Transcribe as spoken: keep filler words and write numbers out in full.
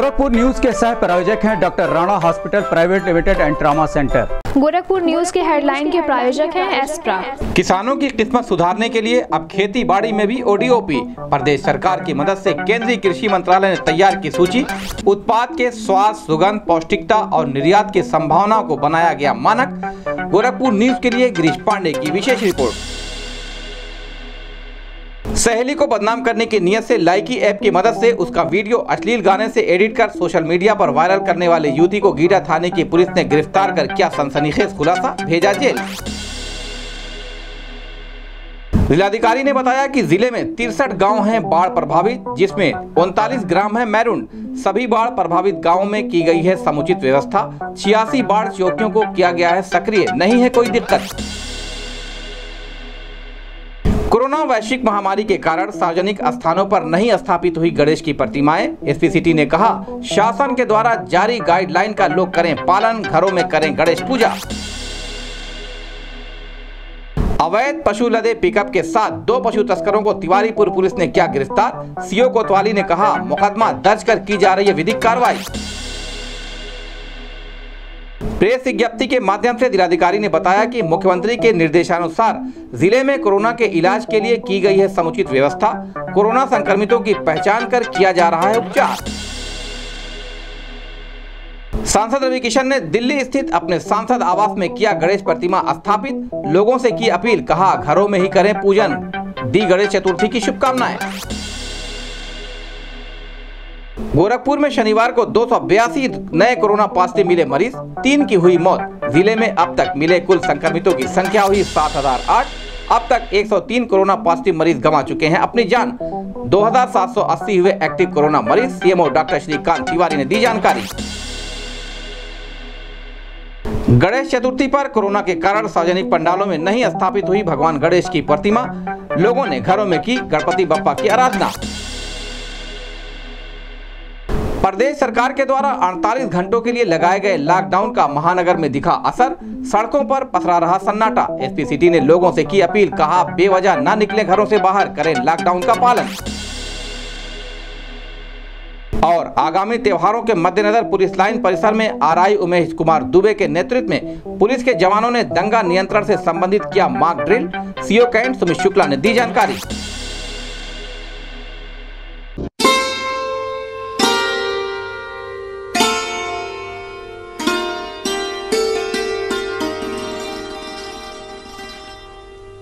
Gorakhpur news के सह प्रायोजक हैं doctor Rana hospital private limited and trauma centre. Gorakhpur news के हेडलाइन के प्रायोजक हैं एस्ट्रा। किसानों की किस्मत सुधारने के लिए अब खेती बाड़ी में भी ओडीओपी। प्रदेश सरकार की मदद से केंद्रीय कृषि मंत्रालय ने तैयार की सूची। उत्पाद के स्वाद, सुगंध, पौष्टिकता और निर्यात की संभावनाओं को बनाया गया मानक। गोरखपुर न्यूज के लिए गिरीश पांडे की विशेष रिपोर्ट। सहेली को बदनाम करने की नियत से लाइकी ऐप की मदद से उसका वीडियो अश्लील गाने से एडिट कर सोशल मीडिया पर वायरल करने वाले युवती को गीडा थाने की पुलिस ने गिरफ्तार कर किया सनसनीखेज खुलासा, भेजा जेल। जिलाधिकारी ने बताया कि जिले में तिरसठ गांव हैं बाढ़ प्रभावित, जिसमें उनतालीस ग्राम है मैरून। सभी बाढ़ प्रभावित गांवों में की गई है समुचित व्यवस्था। छियासी बाढ़ चौकियों को किया गया है सक्रिय, नहीं है कोई दिक्कत। कोरोना वैश्विक महामारी के कारण सार्वजनिक स्थानों पर नहीं स्थापित हुई गणेश की प्रतिमाएं। एसपी सिटी ने कहा, शासन के द्वारा जारी गाइडलाइन का लोग करें पालन, घरों में करें गणेश पूजा। अवैध पशु लदे पिकअप के साथ दो पशु तस्करों को तिवारीपुर पुलिस ने किया गिरफ्तार। सीओ कोतवाली ने कहा, मुकदमा दर्ज कर की जा रही है विधिक कार्रवाई। प्रेस विज्ञप्ति के माध्यम से जिलाधिकारी ने बताया कि मुख्यमंत्री के निर्देशानुसार जिले में कोरोना के इलाज के लिए की गई है समुचित व्यवस्था। कोरोना संक्रमितों की पहचान कर किया जा रहा है उपचार। सांसद रवि किशन ने दिल्ली स्थित अपने सांसद आवास में किया गणेश प्रतिमा स्थापित। लोगों से की अपील, कहा घरों में ही करें पूजन। दी गणेश चतुर्थी की शुभकामनाएं। गोरखपुर में शनिवार को दो सौ बयासी नए कोरोना पॉजिटिव मिले मरीज, तीन की हुई मौत। जिले में अब तक मिले कुल संक्रमितों की संख्या हुई सात हजार आठ। अब तक एक सौ तीन कोरोना पॉजिटिव मरीज गंवा चुके हैं अपनी जान। दो हजार सात सौ अस्सी हुए एक्टिव कोरोना मरीज। सीएमओ डॉक्टर श्रीकांत तिवारी ने दी जानकारी। गणेश चतुर्थी पर कोरोना के कारण सार्वजनिक पंडालों में नहीं स्थापित हुई भगवान गणेश की प्रतिमा। लोगों ने घरों में की गणपति बप्पा की आराधना। प्रदेश सरकार के द्वारा अड़तालीस घंटों के लिए लगाए गए लॉकडाउन का महानगर में दिखा असर। सड़कों पर पसरा रहा सन्नाटा। एसपी सिटी ने लोगों से की अपील, कहा बेवजह न निकले घरों से बाहर, करें लॉकडाउन का पालन। और आगामी त्योहारों के मद्देनजर पुलिस लाइन परिसर में आरआई उमेश कुमार दुबे के नेतृत्व में पुलिस के जवानों ने दंगा नियंत्रण से संबंधित किया mock drill. CO cantt Sumit Shukla ने दी जानकारी।